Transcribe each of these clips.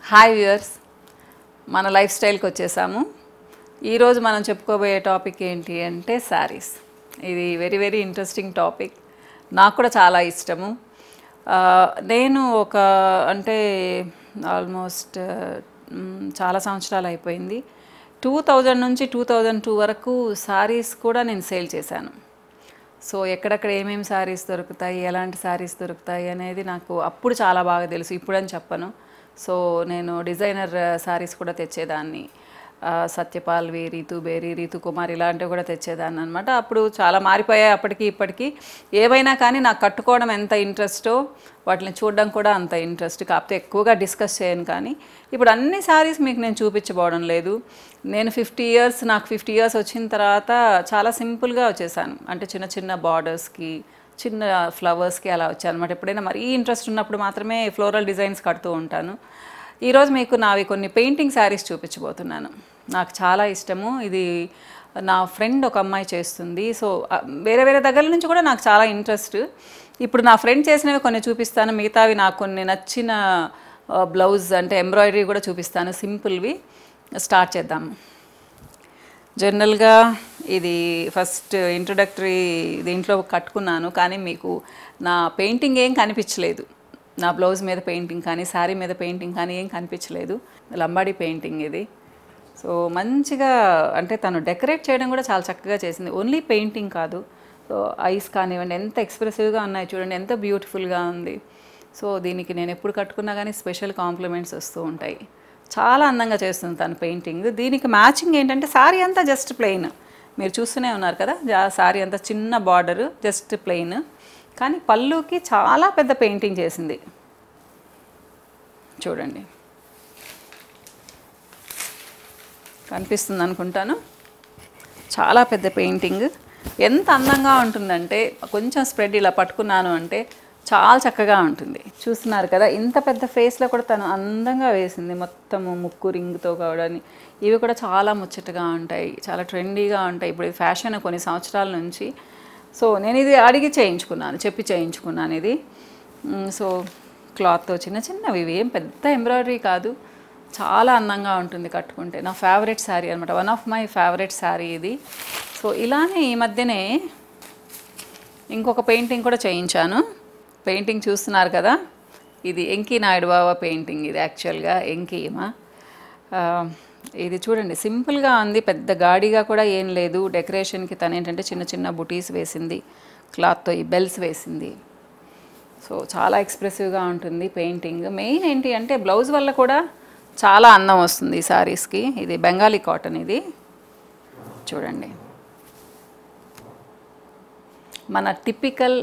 Hi viewers, మన life స్టైల్కి వచ్చేసాము. ఈరోజు మనం చెప్పుకోబోయే టాపిక్ ఏంటి అంటే శారీస్. ఇది వెరీ వెరీ ఇంట్రెస్టింగ్ టాపిక్. నాకు కూడా చాలా ఇష్టము. నేను అంటే ఆల్మోస్ట్ చాలా సంవత్సరాలు అయిపోయింది. 2000 నుంచి 2002 వరకు శారీస్ కూడా నేను సేల్ చేశాను. సో ఎక్కడెక్కడ ఏమేమి శారీస్ దొరుకుతాయి, ఎలాంటి శారీస్ దొరుకుతాయి అనేది నాకు అప్పుడు చాలా బాగా తెలుసు, ఇప్పుడని చెప్పను. సో నేను డిజైనర్ శారీస్ కూడా తెచ్చేదాన్ని. సత్యపాల్వి, రీతుబేరి, రీతుకుమార్ ఇలాంటివి కూడా తెచ్చేదాన్ని అనమాట. అప్పుడు చాలా మారిపోయాయి అప్పటికి ఇప్పటికీ. ఏవైనా కానీ నాకు కట్టుకోవడం ఎంత ఇంట్రెస్టో వాటిని చూడడం కూడా అంత ఇంట్రెస్ట్. కాకపోతే ఎక్కువగా డిస్కస్ చేయను. కానీ ఇప్పుడు అన్ని శారీస్ మీకు నేను చూపించబోవడం లేదు. నేను నాకు 50 ఇయర్స్ వచ్చిన తర్వాత చాలా సింపుల్గా వచ్చేసాను. అంటే చిన్న చిన్న బార్డర్స్కి, చిన్న ఫ్లవర్స్కి అలా వచ్చాను అనమాట. ఎప్పుడైనా మరీ ఇంట్రెస్ట్ ఉన్నప్పుడు మాత్రమే ఫ్లోరల్ డిజైన్స్ కడుతూ ఉంటాను. ఈరోజు మీకు నావి కొన్ని పెయింటింగ్ శారీస్ చూపించబోతున్నాను. నాకు చాలా ఇష్టము. ఇది నా ఫ్రెండ్ ఒక అమ్మాయి చేస్తుంది. సో వేరే వేరే దగ్గర నుంచి కూడా నాకు చాలా ఇంట్రెస్ట్. ఇప్పుడు నా ఫ్రెండ్ చేసినవి కొన్ని చూపిస్తాను, మిగతావి నాకు కొన్ని నచ్చిన బ్లౌజ్ అంటే ఎంబ్రాయిడరీ కూడా చూపిస్తాను. సింపుల్వి స్టార్ట్ చేద్దాము. జనరల్గా ఇది ఫస్ట్ ఇంట్రొడక్టరీ దీంట్లో కట్టుకున్నాను, కానీ మీకు నా పెయింటింగ్ ఏం కనిపించలేదు. నా బ్లౌజ్ మీద పెయింటింగ్ కానీ, శారీ మీద పెయింటింగ్ కానీ ఏం కనిపించలేదు. లంబాడీ పెయింటింగ్ ఇది. సో మంచిగా అంటే తను డెకరేట్ చేయడం కూడా చాలా చక్కగా చేసింది. ఓన్లీ పెయింటింగ్ కాదు, సో ఐస్ కానివ్వండి ఎంత ఎక్స్ప్రెసివ్గా ఉన్నాయి చూడండి, ఎంత బ్యూటిఫుల్గా ఉంది. సో దీనికి నేను ఎప్పుడు కట్టుకున్నా కానీ స్పెషల్ కాంప్లిమెంట్స్ వస్తూ ఉంటాయి. చాలా అందంగా చేస్తుంది తను పెయింటింగ్. దీనికి మ్యాచింగ్ ఏంటంటే శారీ అంతా జస్ట్ ప్లెయిన్, మీరు చూస్తూనే ఉన్నారు కదా. శారీ అంతా చిన్న బార్డరు, జస్ట్ ప్లెయిన్. కానీ పళ్ళుకి చాలా పెద్ద పెయింటింగ్ చేసింది చూడండి. కనిపిస్తుంది అనుకుంటాను. చాలా పెద్ద పెయింటింగ్. ఎంత అందంగా ఉంటుందంటే కొంచెం స్ప్రెడ్ ఇలా పట్టుకున్నాను అంటే చాలా చక్కగా ఉంటుంది. చూస్తున్నారు కదా, ఇంత పెద్ద ఫేస్లో కూడా తను అందంగా వేసింది. మొత్తము ముక్కు రింగ్తో కావడాన్ని ఇవి కూడా చాలా ముచ్చటగా ఉంటాయి, చాలా ట్రెండీగా ఉంటాయి. ఇప్పుడు ఫ్యాషన్ కొన్ని సంవత్సరాల నుంచి. సో నేను ఇది అడిగి చెప్పి చేయించుకున్నాను ఇది. సో క్లాత్తో చిన్న చిన్నవి, ఇవి ఏం పెద్ద ఎంబ్రాయిడరీ కాదు, చాలా అందంగా ఉంటుంది కట్టుకుంటే. నా ఫేవరెట్ శారీ అనమాట, one of my favourite sari ఇది. సో ఇలానే ఈ మధ్యనే ఇంకొక పెయింటింగ్ కూడా చేయించాను. పెయింటింగ్ చూస్తున్నారు కదా, ఇది ఎంకి నాయుడు బాబా పెయింటింగ్. ఇది యాక్చువల్గా ఎంకీమా. ఇది చూడండి సింపుల్గా ఉంది, పెద్ద గాడిగా కూడా ఏం లేదు. డెకరేషన్కి తను ఏంటంటే చిన్న చిన్న బుటీస్ వేసింది, క్లాత్తో ఈ బెల్స్ వేసింది. సో చాలా ఎక్స్ప్రెసివ్గా ఉంటుంది పెయింటింగ్. మెయిన్ ఏంటి అంటే బ్లౌజ్ వల్ల కూడా చాలా అందం వస్తుంది ఈ శారీస్కి. ఇది బెంగాలీ కాటన్. ఇది చూడండి, మన టిపికల్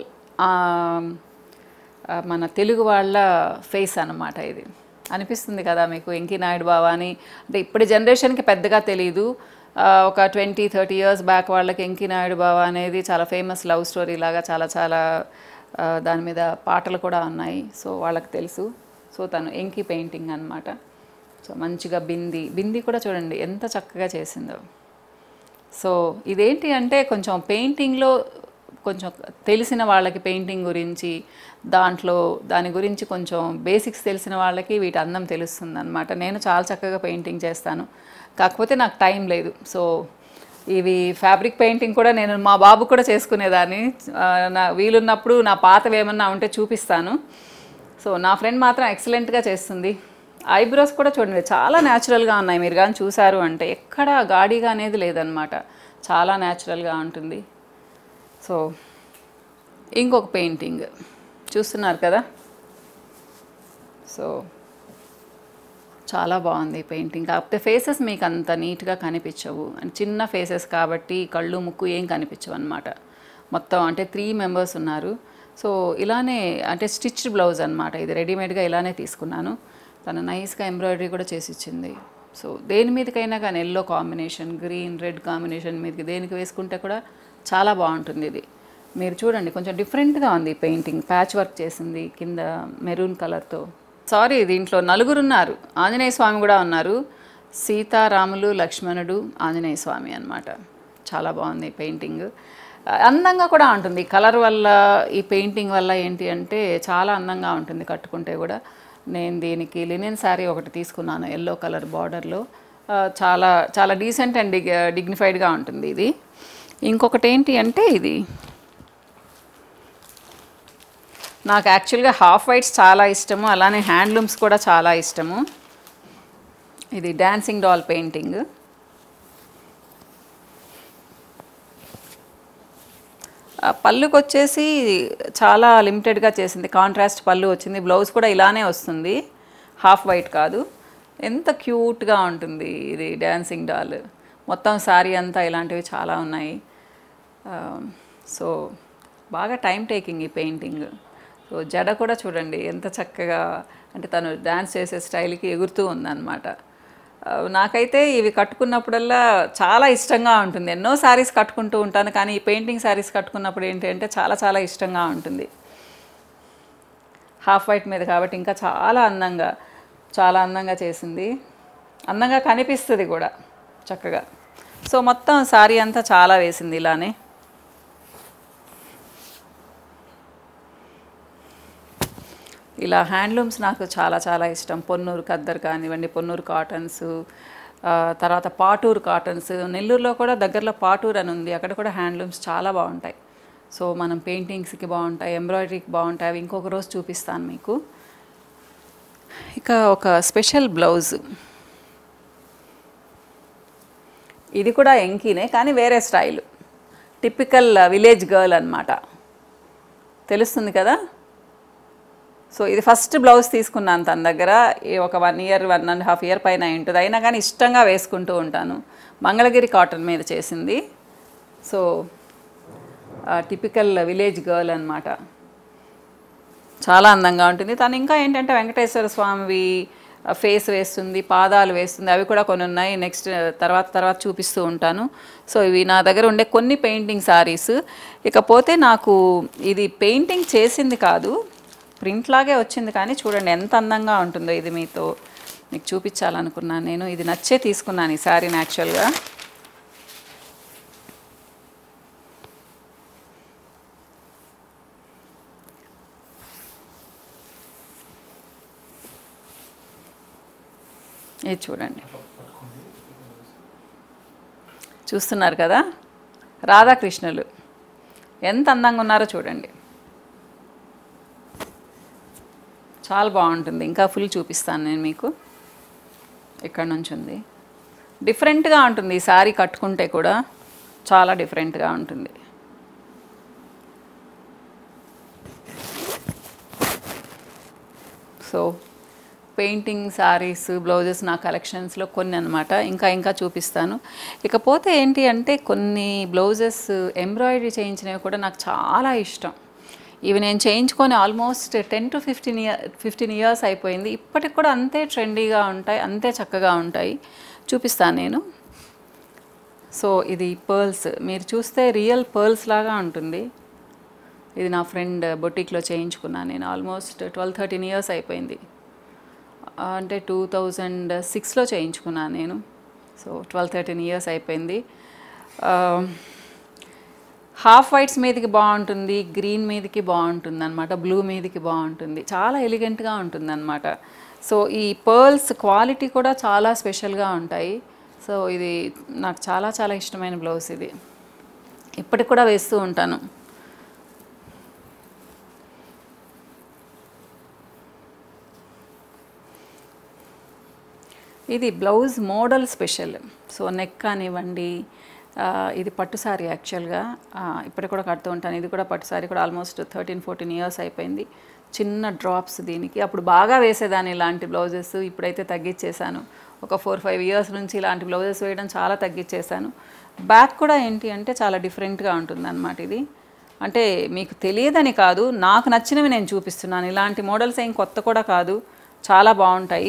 మన తెలుగు వాళ్ళ ఫేస్ అన్నమాట. ఇది అనిపిస్తుంది కదా మీకు ఎంకి నాయుడు బాబా అని. అంటే ఇప్పటి జనరేషన్కి పెద్దగా తెలీదు. ఒక 20-30 ఇయర్స్ బ్యాక్ వాళ్ళకి ఎంకి నాయుడు బాబా అనేది చాలా ఫేమస్ లవ్ స్టోరీ లాగా చాలా దాని మీద పాటలు కూడా ఉన్నాయి. సో వాళ్ళకి తెలుసు. సో తను ఎంకి పెయింటింగ్ అనమాట. సో మంచిగా బింది కూడా చూడండి ఎంత చక్కగా చేసిందో. సో ఇదేంటి అంటే కొంచెం పెయింటింగ్లో కొంచెం తెలిసిన వాళ్ళకి పెయింటింగ్ గురించి, దాని గురించి కొంచెం బేసిక్స్ తెలిసిన వాళ్ళకి వీటి అందం తెలుస్తుంది అనమాట. నేను చాలా చక్కగా పెయింటింగ్ చేస్తాను, కాకపోతే నాకు టైం లేదు. సో ఇవి ఫ్యాబ్రిక్ పెయింటింగ్ కూడా నేను మా బాబు కూడా చేసుకునేదాన్ని. నా వీలున్నప్పుడు నా పాతవి ఏమన్నా ఉంటే చూపిస్తాను. సో నా ఫ్రెండ్ మాత్రం ఎక్సలెంట్గా చేస్తుంది. ఐబ్రోస్ కూడా చూడండి చాలా న్యాచురల్గా ఉన్నాయి. మీరు కానీ చూసారు అంటే ఎక్కడ గాడిగా అనేది లేదనమాట, చాలా న్యాచురల్గా ఉంటుంది. సో ఇంకొక పెయింటింగ్ చూస్తున్నారు కదా. సో చాలా బాగుంది పెయింటింగ్. కాకపోతే ఫేసెస్ మీకు అంత నీట్గా కనిపించవు, చిన్న ఫేసెస్ కాబట్టి కళ్ళు ముక్కు ఏం కనిపించవు అనమాట. మొత్తం అంటే 3 మెంబర్స్ ఉన్నారు. సో ఇలానే అంటే స్టిచ్డ్ బ్లౌజ్ అనమాట. ఇది రెడీమేడ్గా ఇలానే తీసుకున్నాను. తను నైస్గా ఎంబ్రాయిడరీ కూడా చేసి ఇచ్చింది. సో దేని మీదకైనా కానీ yellow combination, green red combination మీదకి దేనికి వేసుకుంటే కూడా చాలా బాగుంటుంది. ఇది మీరు చూడండి కొంచెం డిఫరెంట్గా ఉంది పెయింటింగ్. ప్యాచ్ వర్క్ చేసింది కింద మెరూన్ కలర్తో. సారీ, దీంట్లో 4 ఉన్నారు. ఆంజనేయ స్వామి కూడా ఉన్నారు. సీతారాములు, లక్ష్మణుడు, ఆంజనేయ స్వామి అనమాట. చాలా బాగుంది పెయింటింగ్. అందంగా కూడా ఉంటుంది కలర్ వల్ల. ఈ పెయింటింగ్ వల్ల ఏంటి అంటే చాలా అందంగా ఉంటుంది కట్టుకుంటే కూడా. నేను దీనికి లినెన్ శారీ ఒకటి తీసుకున్నాను ఎల్లో కలర్ బార్డర్లో. చాలా చాలా డీసెంట్ అండ్ డిగ్నిఫైడ్గా ఉంటుంది ఇది. ఇంకొకటి ఏంటి అంటే ఇది నాకు యాక్చువల్గా హాఫ్ వైట్స్ చాలా ఇష్టము, అలానే హ్యాండ్లూమ్స్ కూడా చాలా ఇష్టము. ఇది డాన్సింగ్ డాల్ పెయింటింగ్. పళ్ళుకి వచ్చేసి చాలా లిమిటెడ్గా చేసింది, కాంట్రాస్ట్ పళ్ళు వచ్చింది. బ్లౌజ్ కూడా ఇలానే వస్తుంది, హాఫ్ వైట్ కాదు. ఎంత క్యూట్గా ఉంటుంది ఇది డాన్సింగ్ డాల్. మొత్తం శారీ అంతా ఇలాంటివి చాలా ఉన్నాయి. సో బాగా టైం టేకింగ్ ఈ పెయింటింగ్. సో జడ కూడా చూడండి ఎంత చక్కగా, అంటే తను డ్యాన్స్ చేసే స్టైల్కి ఎగురుతూ ఉందన్నమాట. నాకైతే ఇవి కట్టుకున్నప్పుడల్లా చాలా ఇష్టంగా ఉంటుంది. ఎన్నో శారీస్ కట్టుకుంటూ ఉంటాను, కానీ ఈ పెయింటింగ్ శారీస్ కట్టుకున్నప్పుడు ఏంటి అంటే చాలా చాలా ఇష్టంగా ఉంటుంది. హాఫ్ వైట్ మీద కాబట్టి ఇంకా చాలా అందంగా చేసింది, అందంగా కనిపిస్తుంది కూడా చక్కగా. సో మొత్తం శారీ అంతా చాలా వేసింది ఇలానే. ఇలా హ్యాండ్లూమ్స్ నాకు చాలా చాలా ఇష్టం. పొన్నూరు ఖద్దర్ కానివ్వండి, పొన్నూరు కాటన్స్, తర్వాత పాటూరు కాటన్స్. నెల్లూరులో కూడా దగ్గరలో పాటూరు అని ఉంది, అక్కడ కూడా హ్యాండ్లూమ్స్ చాలా బాగుంటాయి. సో మనం పెయింటింగ్స్కి బాగుంటాయి, ఎంబ్రాయిడరీకి బాగుంటాయి. అవి ఇంకొక రోజు చూపిస్తాను మీకు. ఇక ఒక స్పెషల్ బ్లౌజ్, ఇది కూడా ఎంకీనే కానీ వేరే స్టైల్, టిపికల్ విలేజ్ గర్ల్ అన్నమాట, తెలుస్తుంది కదా. సో ఇది ఫస్ట్ బ్లౌజ్ తీసుకున్నాను తన దగ్గర, ఒక 1 year 1.5 year పైన ఉంటుంది. అయినా కానీ ఇష్టంగా వేసుకుంటూ ఉంటాను. మంగళగిరి కాటన్ మీద చేసింది. సో టిపికల్ విలేజ్ గర్ల్ అన్నమాట, చాలా అందంగా ఉంటుంది. తను ఇంకా ఏంటంటే వెంకటేశ్వర స్వామివి ఫేస్ వేస్తుంది, పాదాలు వేస్తుంది, అవి కూడా కొన్ని ఉన్నాయి. నెక్స్ట్ తర్వాత చూపిస్తూ ఉంటాను. సో ఇవి నా దగ్గర ఉండే కొన్ని పెయింటింగ్ శారీస్. ఇకపోతే నాకు ఇది పెయింటింగ్ చేసింది కాదు, ప్రింట్ లాగే వచ్చింది, కానీ చూడండి ఎంత అందంగా ఉంటుందో. ఇది మీకు చూపించాలనుకున్నాను నేను. ఇది నచ్చే తీసుకున్నాను ఈ శారీని యాక్చువల్గా. ఇది చూడండి, చూస్తున్నారు కదా, రాధాకృష్ణులు ఎంత అందంగా ఉన్నారో చూడండి. చాలా బాగుంటుంది. ఇంకా ఫుల్ చూపిస్తాను నేను మీకు. ఇక్కడ నుంచి ఉంది, డిఫరెంట్గా ఉంటుంది ఈ శారీ కట్టుకుంటే కూడా, చాలా డిఫరెంట్గా ఉంటుంది. సో పెయింటింగ్ శారీస్, బ్లౌజెస్ నా కలెక్షన్స్లో కొన్ని అనమాట. ఇంకా చూపిస్తాను. ఇకపోతే ఏంటి అంటే కొన్ని బ్లౌజెస్ ఎంబ్రాయిడరీ చేయించినవి కూడా నాకు చాలా ఇష్టం. ఇవి నేను చేయించుకొని ఆల్మోస్ట్ 10 to 15 years అయిపోయింది. ఇప్పటికి కూడా అంతే ట్రెండీగా ఉంటాయి, అంతే చక్కగా ఉంటాయి. చూపిస్తాను నేను. సో ఇది పర్ల్స్, మీరు చూస్తే రియల్ పర్ల్స్ లాగా ఉంటుంది. ఇది నా ఫ్రెండ్ బొటిక్లో చేయించుకున్నాను నేను. ఆల్మోస్ట్ 12-13 years అయిపోయింది, అంటే 2006లో చేయించుకున్నాను నేను. సో 12-13 years అయిపోయింది. హాఫ్ వైట్స్ మీదకి బాగుంటుంది, గ్రీన్ మీదకి బాగుంటుంది అనమాట, బ్లూ మీదకి బాగుంటుంది, చాలా ఎలిగెంట్గా ఉంటుంది అనమాట. సో ఈ పర్ల్స్ క్వాలిటీ కూడా చాలా స్పెషల్గా ఉంటాయి. సో ఇది నాకు చాలా చాలా ఇష్టమైన బ్లౌజ్. ఇది ఇప్పటికి కూడా వేస్తూ ఉంటాను. ఇది blouse model special. So neck కానివ్వండి, ఇది పట్టు సారీ యాక్చువల్గా, ఇప్పుడు కూడా కడుతూ ఉంటాను. ఇది కూడా పట్టు సారీ, కూడా ఆల్మోస్ట్ 13-14 years అయిపోయింది. చిన్న డ్రాప్స్ దీనికి. అప్పుడు బాగా వేసేదాన్ని ఇలాంటి బ్లౌజెస్, ఇప్పుడైతే తగ్గించేశాను. ఒక 4-5 years నుంచి ఇలాంటి బ్లౌజెస్ వేయడం చాలా తగ్గించేశాను. బ్యాక్ కూడా ఏంటి అంటే చాలా డిఫరెంట్గా ఉంటుంది అన్నమాట. ఇది అంటే మీకు తెలియదని కాదు, నాకు నచ్చినవి నేను చూపిస్తున్నాను. ఇలాంటి మోడల్స్ ఏం కొత్త కూడా కాదు, చాలా బాగుంటాయి.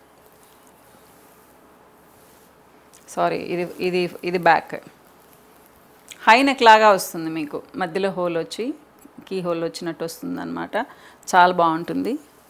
సారీ, ఇది బ్యాక్ హై నెక్ లాగా వస్తుంది, మీకు మధ్యలో హోల్ వచ్చి కీ హోల్ వచ్చినట్టు వస్తుంది అన్నమాట. చాలా బాగుంటుంది.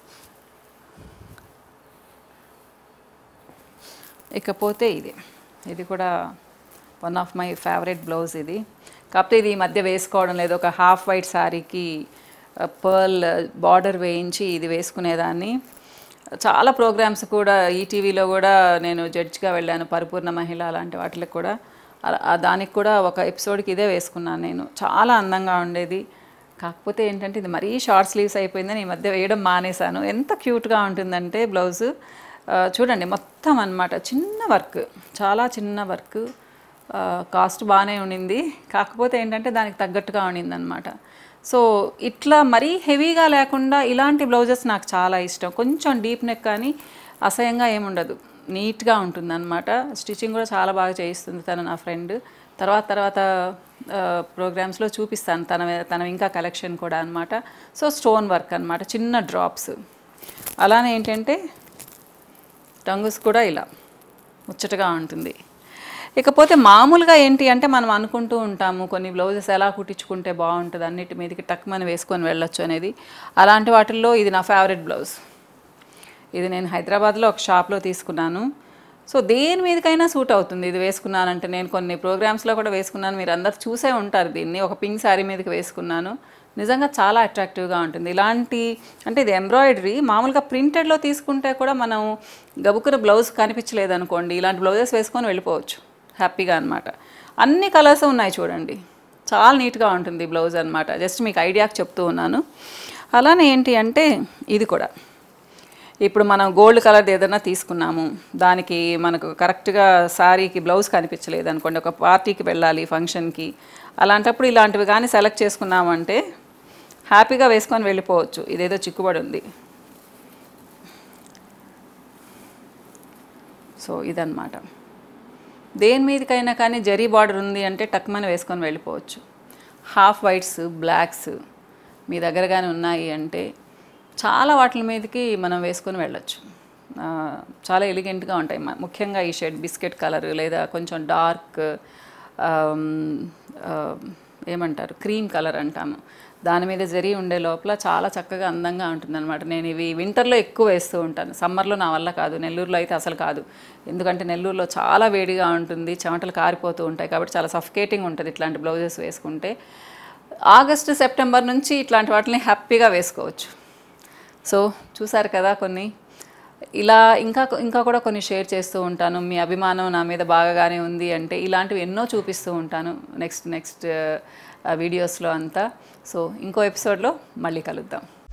ఇకపోతే ఇది కూడా one of my favourite blouse. ఇది కాకపోతే ఇది ఈ మధ్య వేసుకోవడం లేదు. ఒక హాఫ్ వైట్ శారీకి పర్ల్ బార్డర్ వేయించి ఇది వేసుకునేదాన్ని. చాలా ప్రోగ్రామ్స్ కూడా ఈటీవీలో కూడా నేను జడ్జిగా వెళ్ళాను, పరిపూర్ణ మహిళ అలాంటి వాటికి కూడా. దానికి కూడా ఒక ఎపిసోడ్కి ఇదే వేసుకున్నాను నేను. చాలా అందంగా ఉండేది. కాకపోతే ఏంటంటే ఇది మరీ షార్ట్ స్లీవ్స్ అయిపోయిందని ఈ మధ్య వేయడం మానేశాను. ఎంత క్యూట్గా ఉంటుందంటే బ్లౌజు చూడండి, మొత్తం అన్నమాట చిన్న వర్క్, చాలా చిన్న వర్క్. కాస్ట్ బాగానే ఉండింది, కాకపోతే ఏంటంటే దానికి తగ్గట్టుగా ఉండింది అనమాట. సో ఇట్లా మరీ హెవీగా లేకుండా ఇలాంటి బ్లౌజెస్ నాకు చాలా ఇష్టం. కొంచెం డీప్ నెక్ కానీ అసహ్యంగా ఏముండదు, నీట్గా ఉంటుందన్నమాట. స్టిచ్చింగ్ కూడా చాలా బాగా చేయిస్తుంది తను, నా ఫ్రెండ్. తర్వాత ప్రోగ్రామ్స్లో చూపిస్తాను తన ఇంకా కలెక్షన్ కూడా అనమాట. సో స్టోన్ వర్క్ అనమాట, చిన్న డ్రాప్స్. అలానే ఏంటంటే టంగుస్ కూడా ఇలా ముచ్చటగా ఉంటుంది. ఇకపోతే మామూలుగా ఏంటి అంటే మనం అనుకుంటూ ఉంటాము కొన్ని బ్లౌజెస్ ఎలా కుట్టించుకుంటే బాగుంటుంది, అన్నిటి మీదకి టక్మని వేసుకొని వెళ్ళొచ్చు అనేది. అలాంటి వాటిల్లో ఇది నా ఫేవరెట్ బ్లౌజ్. ఇది నేను హైదరాబాద్లో ఒక షాప్లో తీసుకున్నాను. సో దేని మీదకైనా సూట్ అవుతుంది ఇది వేసుకున్నానంటే. నేను కొన్ని ప్రోగ్రామ్స్లో కూడా వేసుకున్నాను, మీరు అందరు చూసే ఉంటారు దీన్ని. ఒక పింక్ శారీ మీదకి వేసుకున్నాను, నిజంగా చాలా అట్రాక్టివ్గా ఉంటుంది. ఇలాంటి అంటే ఇది ఎంబ్రాయిడరీ, మామూలుగా ప్రింటెడ్లో తీసుకుంటే కూడా మనం గబుక్కున బ్లౌజ్ కనిపించలేదు అనుకోండి, ఇలాంటి బ్లౌజెస్ వేసుకొని వెళ్ళిపోవచ్చు హ్యాపీగా అనమాట. అన్ని కలర్స్ ఉన్నాయి చూడండి, చాలా నీట్గా ఉంటుంది బ్లౌజ్ అనమాట. జస్ట్ మీకు ఐడియాకి చెప్తూ ఉన్నాను. అలానే ఏంటి అంటే ఇది కూడా ఇప్పుడు మనం గోల్డ్ కలర్ది ఏదైనా తీసుకున్నాము, దానికి మనకు కరెక్ట్గా శారీకి బ్లౌజ్ కనిపించలేదు అనుకోండి, ఒక పార్టీకి వెళ్ళాలి ఫంక్షన్కి, అలాంటప్పుడు ఇలాంటివి కానీ సెలెక్ట్ చేసుకున్నామంటే హ్యాపీగా వేసుకొని వెళ్ళిపోవచ్చు. ఇదేదో చిక్కుబడి ఉంది. సో ఇదన్నమాట. దేని మీదకైనా కానీ జరీ బార్డర్ ఉంది అంటే టక్మని వేసుకొని వెళ్ళిపోవచ్చు. హాఫ్ వైట్స్, బ్లాక్స్ మీ దగ్గర కానీ ఉన్నాయి అంటే చాలా వాటి మీదకి మనం వేసుకొని వెళ్ళొచ్చు. చాలా ఎలిగెంట్గా ఉంటాయి. ముఖ్యంగా ఈ షేడ్ బిస్కెట్ కలర్ లేదా కొంచెం డార్క్ ఏమంటారు క్రీమ్ కలర్ అంటాము, దాని మీద జరీ ఉండే లోపల చాలా చక్కగా అందంగా ఉంటుందన్నమాట. నేను ఇవి వింటర్లో ఎక్కువ వేస్తూ ఉంటాను, సమ్మర్లో నా వల్ల కాదు. నెల్లూరులో అయితే అసలు కాదు, ఎందుకంటే నెల్లూరులో చాలా వేడిగా ఉంటుంది, చెమటలు కారిపోతూ ఉంటాయి, కాబట్టి చాలా సఫికేటింగ్ ఉంటుంది ఇట్లాంటి బ్లౌజెస్ వేసుకుంటే. ఆగస్టు సెప్టెంబర్ నుంచి ఇట్లాంటి వాటిని హ్యాపీగా వేసుకోవచ్చు. సో చూసారు కదా కొన్ని. ఇలా ఇంకా కూడా కొన్ని షేర్ చేస్తూ ఉంటాను. మీ అభిమానం నా మీద బాగానే ఉంది అంటే ఇలాంటివి ఎన్నో చూపిస్తూ ఉంటాను నెక్స్ట్ వీడియోస్లో అంతా. సో ఇంకో ఎపిసోడ్లో మళ్ళీ కలుద్దాం.